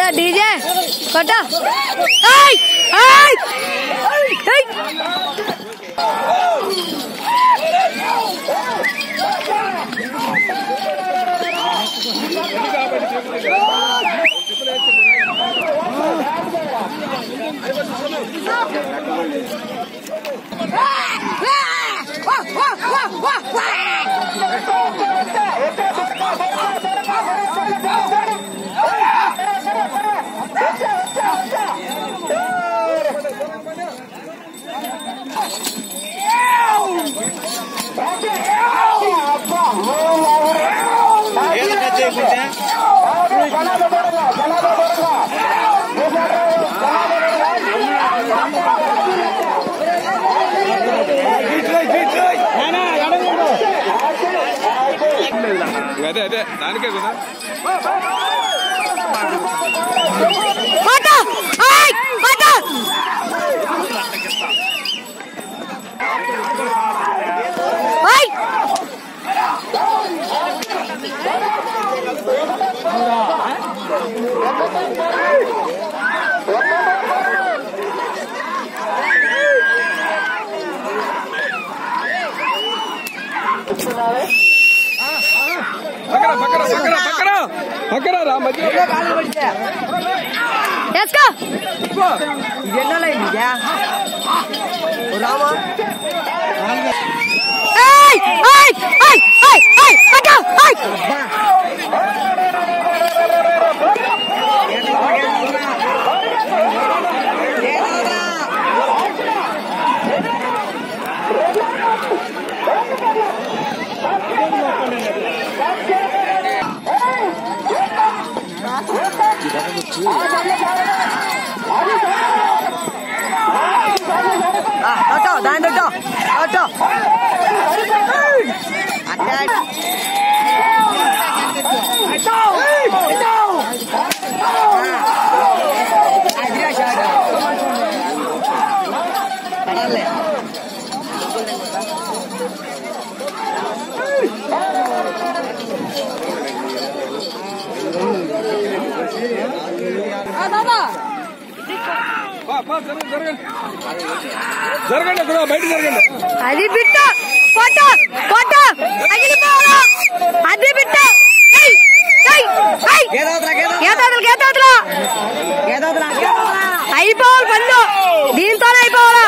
DJ Kota आई आई आई అదే అదే దానికే కదా ఫోటో ఆయ్ ఫోటో ఆయ్ పక్కన రా మధ్యలో కాలు పడితే let's go ఇదెన్నల ఇది రామా ఏయ్ ఏయ్ ఏయ్ ఏయ్ ఏయ్ పట్టు ఏయ్ ఆటో దాని ఆటో ఆటో అటాక్ జరగండి బయట జరగండి అది బిట్టు ఫోటో ఫోటో అగిలిపోవాలా అది బిట్టు ఏయ్ ఏయ్ ఏయ్ గేదోదల అయిపోవాలి పన్ను దీంతోనే అయిపోవాలా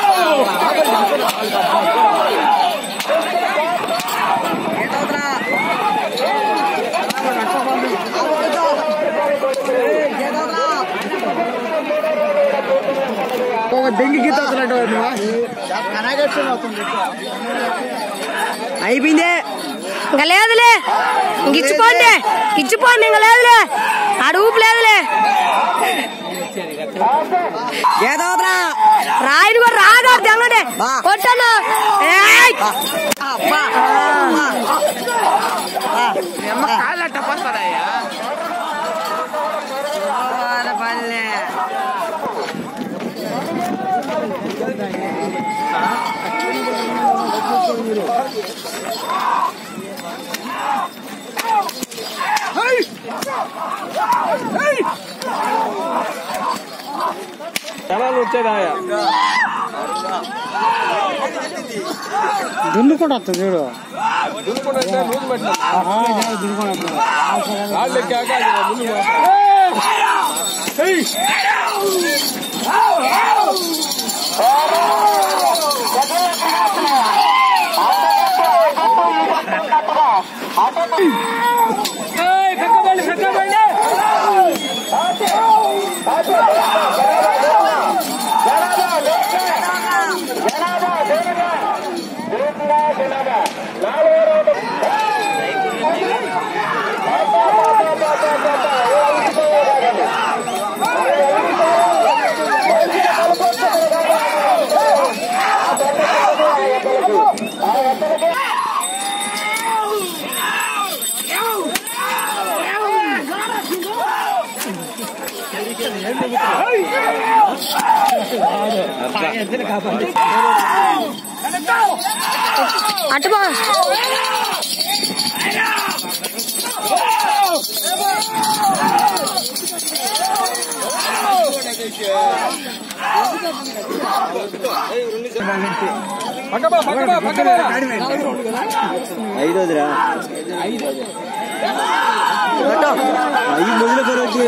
దెంగి గీత అయిపోయిందే ఇంకా లేదులే ఇచ్చిపోండి ఇంకా లేదులే ఆడ ఊపు లేదులే రాయిని కూడా రాగా తెంగండి కొట్టాను కాళ్ళ పడతాడయ్యా పల్లె జనాలు వచ్చేదాయా దున్నుకుండా వస్తుంది చూడు దున్నుకుండా నూనె పెట్టిన రాళ్ళు ఎక్కాక ముందు అటుబా ఐదోదిరా ఐదు మొదలు పరవచ్చు